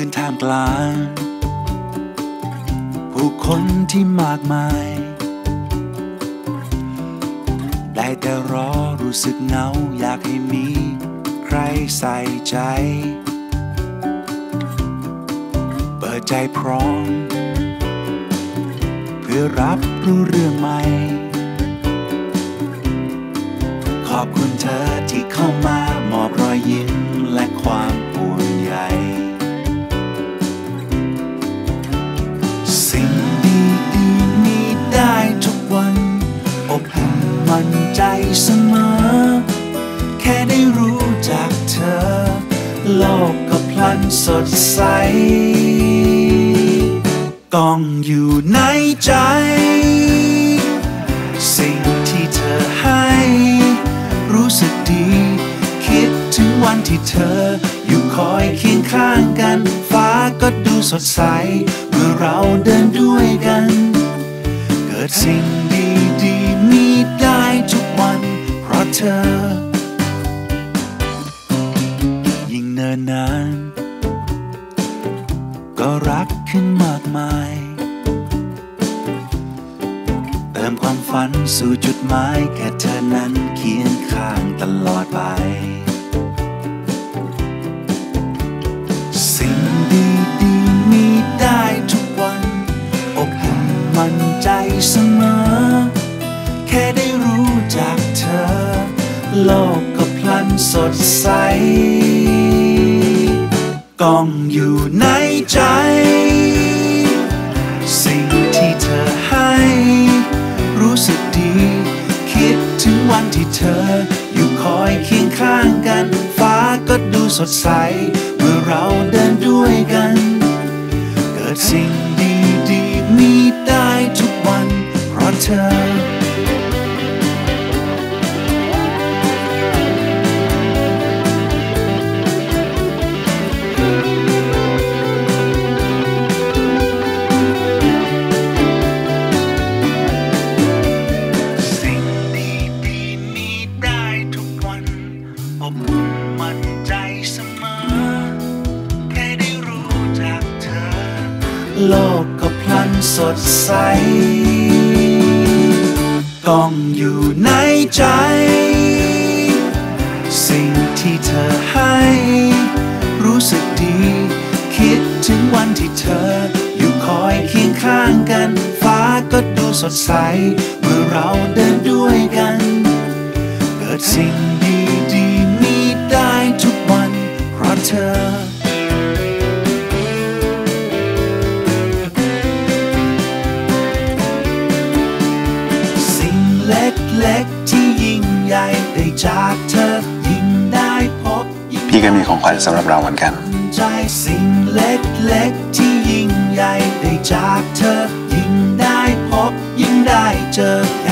นท่ามกลางผู้คนที่มากมายได้แต่รอรู้สึกเหงาอยากให้มีใครใส่ใจเปิดใจพร้อมเพื่อรับรู้เรื่องใหม่ขอบคุณเธอที่เข้ามามอบรอยยิ้มและความห่วงใยสิ่งดีๆมีได้ทุกวันอบอุ่นมั่นใจเสมอแค่ได้รู้จักเธอโลกก็พลันสดใสกองอยู่ในใจสิ่งที่เธอให้รู้สึกดีคิดถึงวันที่เธออยู่คอยเคียงข้างกันฟ้าก็ดูสดใสเมื่อเราเดินด้วยกันเกิดสิ่งดีๆมีได้ทุกวันเพราะเธอยิ่งเนิ่นนานก็รักขึ้นมากมายเติมความฝันสู่จุดหมายแค่เธอนั้นเคียงข้างตลอดไปสิ่งดีๆมีได้ทุกวันอบอุ่นมั่นใจเสมอแค่ได้รู้จักเธอโลกก็พลันสดใสกองอยู่ในใจสิ่งที่เธอให้รู้สึกดีคิดถึงวันที่เธออยู่คอยเคียงข้างกันฟ้าก็ดูสดใสเมื่อเราเดินด้วยกันเกิดสิ่งดีๆมีได้ทุกวันเพราะเธอมั่นใจเสมอแค่ได้รู้จักเธอโลกก็พลันสดใสกองอยู่ในใจสิ่งที่เธอให้รู้สึกดีคิดถึงวันที่เธออยู่คอยเคียงข้างกันฟ้าก็ดูสดใสเมื่อเราเดินด้วยกันเกิดสิ่งดีๆมีได้ทุกวันเพราะเธอสิ่งเล็กๆที่ยิ่งใหญ่ได้จากเธอยิ่งได้พบพี่ก็มีของขวัญสำหรับเราเหมือนกันใจสิ่งเล็กๆที่ยิ่งใหญ่ได้จากเธอยิ่งได้พบยิ่งได้เจอ